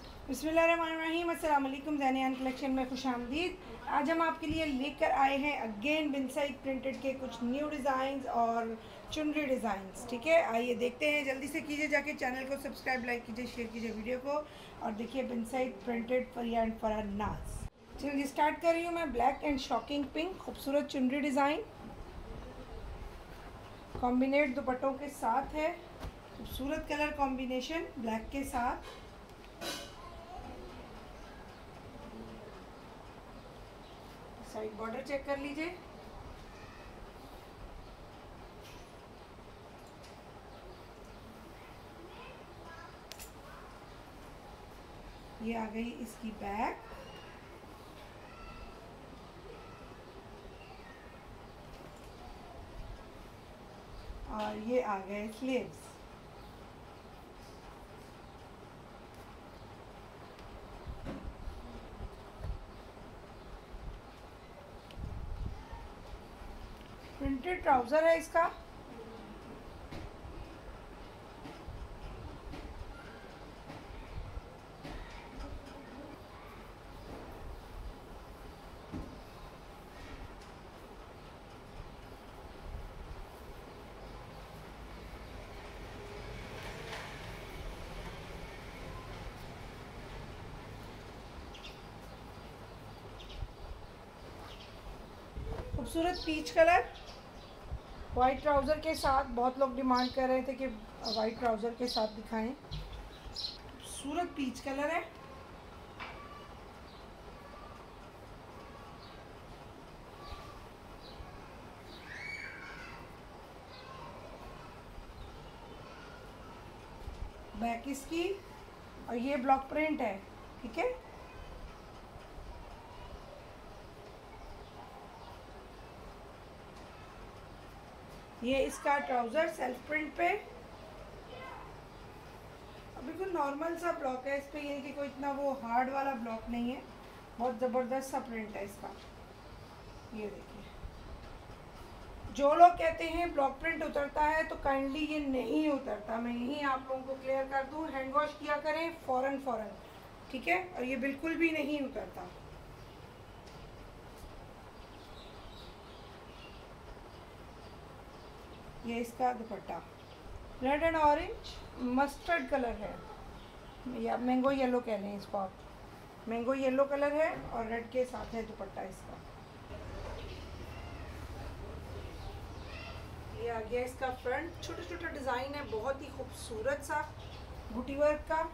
बिस्मिल्लाहिर्रहमानिर्रहीम। अस्सलाम वालेकुम। ज़ैनियान कलेक्शन में खुशामदीद। आज हम आपके लिए लेकर आए हैं अगेन बिन सईद प्रिंटेड के कुछ न्यू डिज़ाइंस और चुनरी डिज़ाइंस। ठीक है, आइए देखते हैं। जल्दी से कीजिए, जाके चैनल को सब्सक्राइब, लाइक कीजिए, शेयर कीजिए वीडियो को और देखिए बिन सईद प्रिंटेड फॉर या एंड फॉर नाज। चलिए स्टार्ट कर रही हूँ मैं। ब्लैक एंड शॉकिंग पिंक खूबसूरत चुनरी डिज़ाइन कॉम्बिनेट दुपट्टों के साथ है। खूबसूरत कलर कॉम्बिनेशन ब्लैक के साथ। साइड बॉर्डर चेक कर लीजिए। ये आ गई इसकी बैक। और ये आ गए स्लीव्स। प्रिंटेड ट्राउज़र है इसका। खूबसूरत पीच कलर वाइट ट्राउज़र के साथ। बहुत लोग डिमांड कर रहे थे कि वाइट ट्राउज़र के साथ दिखाएं। खूबसूरत पीच कलर है। बैक इसकी और ये ब्लॉक प्रिंट है। ठीक है, ये इसका ट्राउज़र सेल्फ प्रिंट पे। बिल्कुल नॉर्मल सा ब्लॉक है इस पर, ये कि कोई इतना वो हार्ड वाला ब्लॉक नहीं है। बहुत ज़बरदस्त सा प्रिंट है इसका। ये देखिए, जो लोग कहते हैं ब्लॉक प्रिंट उतरता है तो काइंडली ये नहीं उतरता। मैं यही आप लोगों को क्लियर कर दूँ। हैंड वॉश किया करें फ़ौरन। ठीक है, और ये बिल्कुल भी नहीं उतरता। ये इसका dupatta red and orange mustard colour है, या मैंगो येलो कह लें इसको आप। मैंगो येलो कलर है और रेड के साथ है दुपट्टा इसका। ये आ गया इसका फ्रंट। छोटा छोटा डिज़ाइन है, बहुत ही खूबसूरत सा बूटी वर्क का।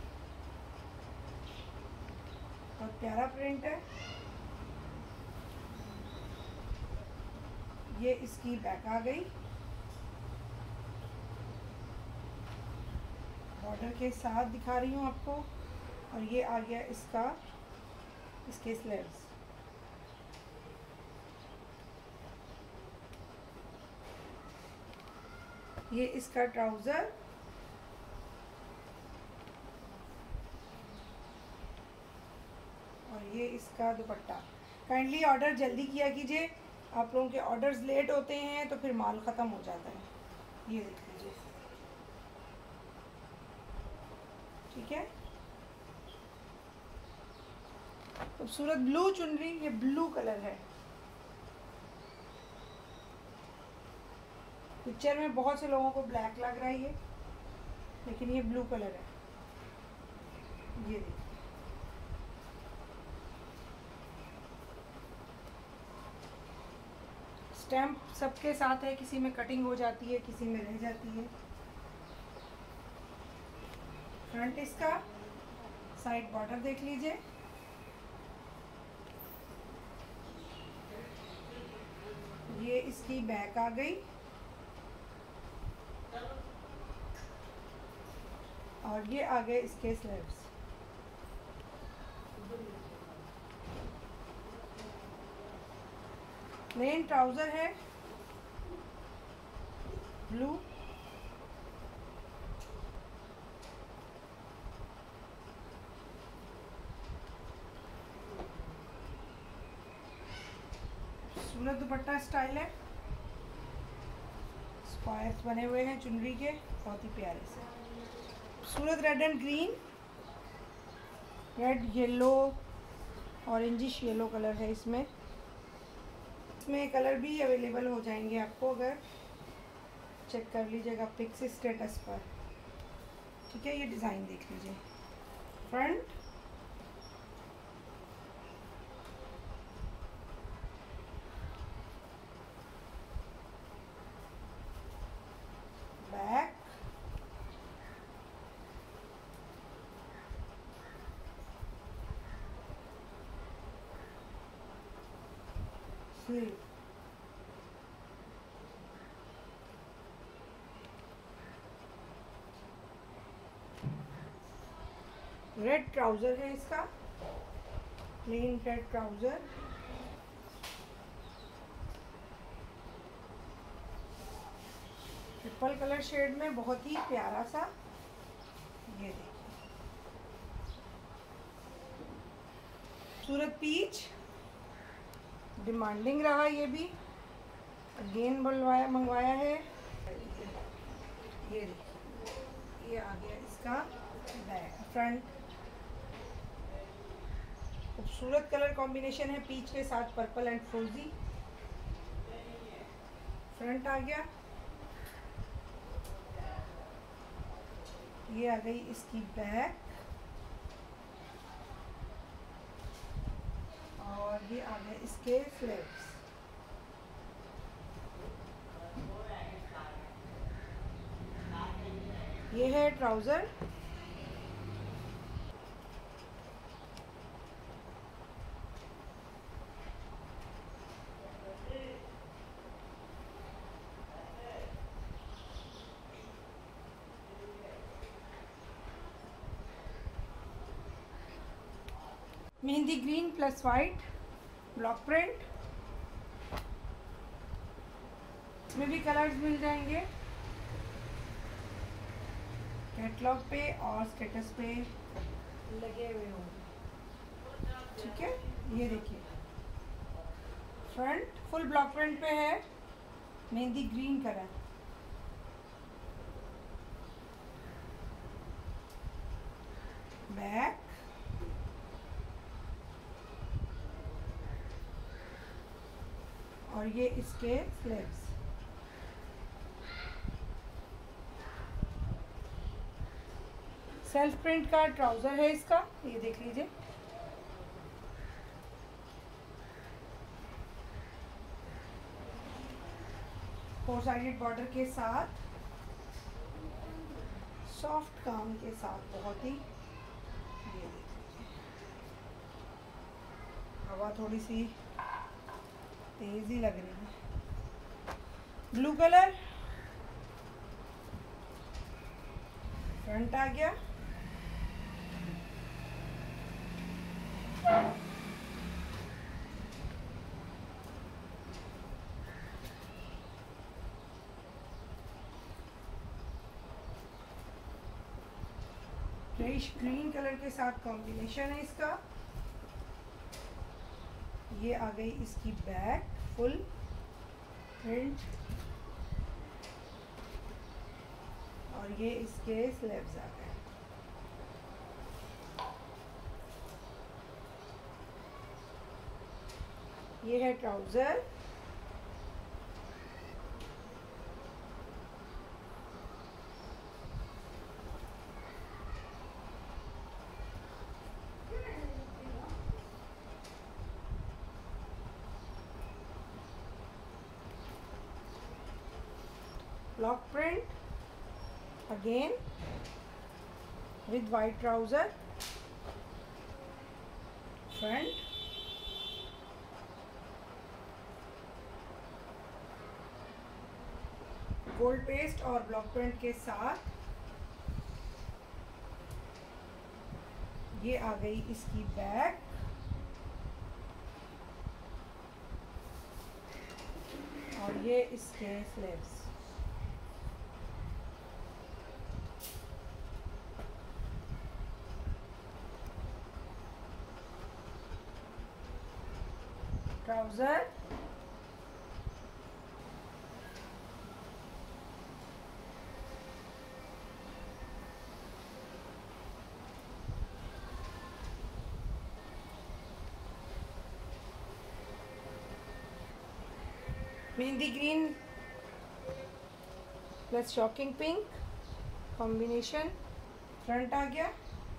बहुत प्यारा प्रिंट है। ये इसकी बैक आ गई, बॉर्डर के साथ दिखा रही हूँ आपको। और ये आ गया इसके स्लीव्स। ये इसका ट्राउज़र और ये इसका दुपट्टा। काइंडली ऑर्डर जल्दी किया कीजिए, आप लोगों के ऑर्डर्स लेट होते हैं तो फिर माल ख़त्म हो जाता है। ये देख लीजिए। ठीक है, खूबसूरत ब्लू चुनरी। ये ब्लू कलर है। पिक्चर में बहुत से लोगों को ब्लैक लग रहा है ये, लेकिन ये ब्लू कलर है। ये देखिए, स्टैम्प सबके साथ है। किसी में कटिंग हो जाती है, किसी में रह जाती है। फ्रंट इसका, साइड बॉर्डर देख लीजिए। ये इसकी बैक आ गई और ये आ गए इसके स्लीव्स। प्लेन ट्राउज़र है ब्लू। सूरत दुपट्टा स्टाइल है। स्क्वायर्स बने हुए हैं चुनरी के, बहुत ही प्यारे से। Surat red and green red yellow orangish yellow colour है इसमें कलर भी अवेलेबल हो जाएंगे आपको, अगर चेक कर लीजिएगा पिक्स स्टेटस पर। ठीक है, ये डिज़ाइन देख लीजिए। Front, back, sleeve. Red trouser है इसका, plain red trouser. Triple colour shade में बहुत ही प्यारा सा, ये देखिए सूरत पीच। डिमांडिंग रहा ये भी, अगेन मंगवाया है। ये देखिए, ये आ गया इसका बैक, फ्रंट। खूबसूरत कलर कॉम्बिनेशन है पीच के साथ पर्पल एंड फ्रोजी। फ्रंट आ गया, ये आ गई इसकी बैक, और ये आ गए इसके स्लीव्स। ये है trouser. Mehndi green plus white block print, इसमें भी कलर्स मिल जाएंगे। कैटलॉग पे और स्टेटस पे लगे हुए होंगे। ठीक है, ये देखिए फ्रंट फुल ब्लॉक प्रिंट पे है, मेहंदी ग्रीन कलर। बैक, और ये इसके स्लीव्स। सेल्फ प्रिंट का ट्राउज़र है इसका, ये देख लीजिए। फोर साइडेड बॉर्डर के साथ, सॉफ्ट काम के साथ, बहुत ही। ये देख लीजिए, हवा थोड़ी सी तेज ही लग रही है। ब्लू कलर, फ्रंट आ गया, रेश ग्रीन कलर के साथ कॉम्बिनेशन है इसका। ये आ गई इसकी बैक फुल प्रिंट, और ये इसके स्लीव्स आ गए। ये है trouser. Block print again with white trouser, front, gold paste और ब्लॉक प्रिंट के साथ। ये आ गई इसकी बैक, और ये इसके sleeves. Trouser, mehndi green plus shocking pink combination. Front आ गया।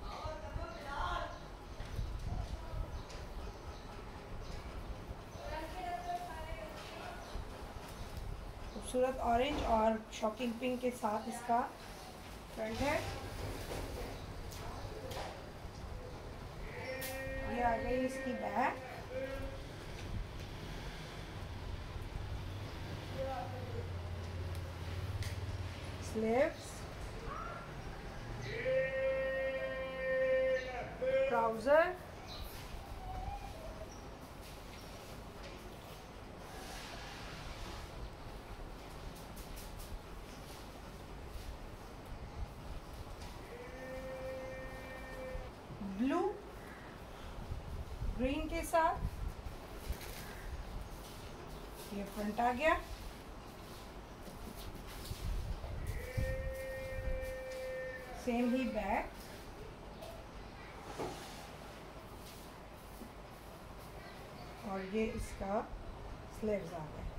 खूबसूरत ऑरेंज और शॉकिंग पिंक के साथ इसका फ्रंट है। ये आ गई इसकी back. Sleeves, trouser, blue green के साथ ये फ्रंट आ गया। सेम ही बैक। और ये इसका स्लीव्स आ गए।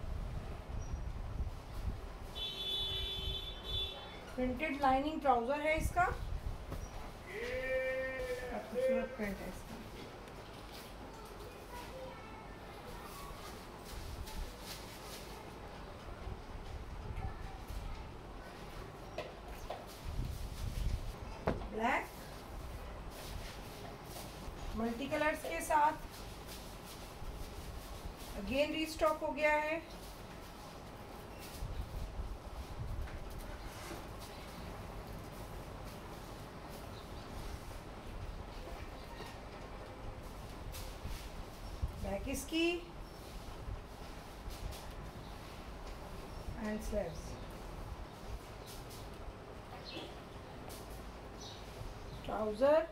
प्रिंटेड लाइनिंग ट्राउजर है इसका। खूबसूरत प्रिंट है इसका। ब्लैक मल्टी कलर्स के साथ अगेन रीस्टॉक हो गया है। बैक इसकी and sleeves. Trouser,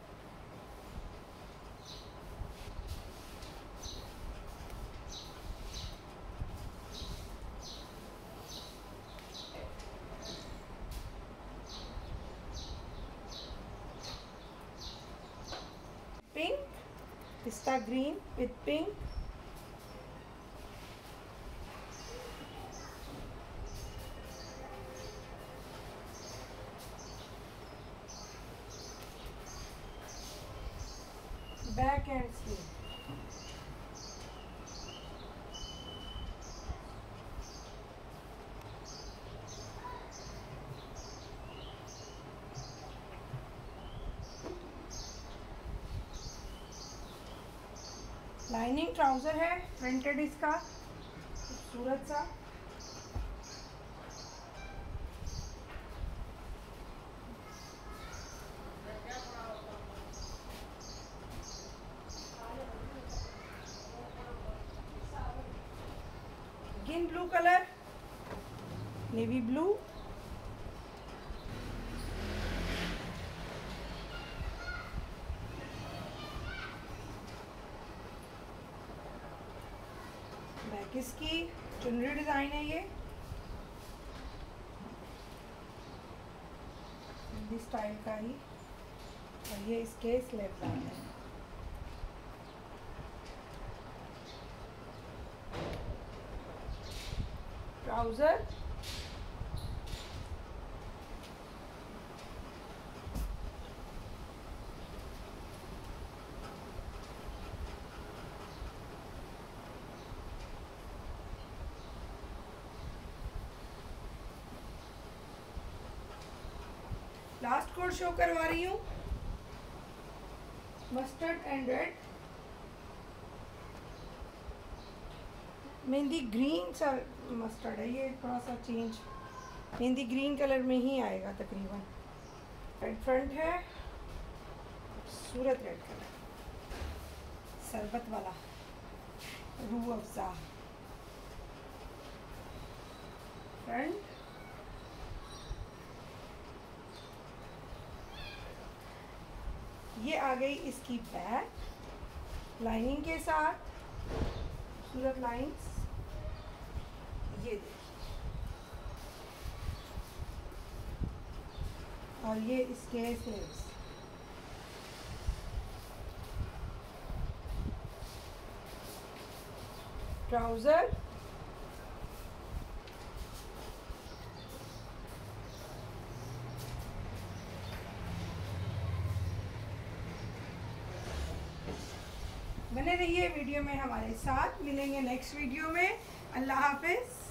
pink pista green with pink. Back and sleeve. Lining trouser है प्रिंटेड इसका खूबसूरत सा। Again blue colour, navy blue. Back इसकी चुनरी डिजाइन है ये इस स्टाइल का ही। और ये इसके स्लीव्स आते हैं। ट्राउजर, लास्ट कोड शो करवा रही हूँ mustard and red. Mehndi green सा मस्टर्ड है ये, थोड़ा सा चेंज मेहंदी ग्रीन कलर में ही आएगा तकरीबन। रेड फ्रंट है, खूबसूरत रेड कलर, शरबत वाला रूह अफ़ज़ा फ्रंट। ये आ गई इसकी बैक लाइनिंग के साथ, खूबसूरत लाइंस। ये देखिए, और ये इसके स्लीव्स। ट्राउज़र, बने रहिए वीडियो में हमारे साथ, मिलेंगे नेक्स्ट वीडियो में। अल्लाह हाफिज़।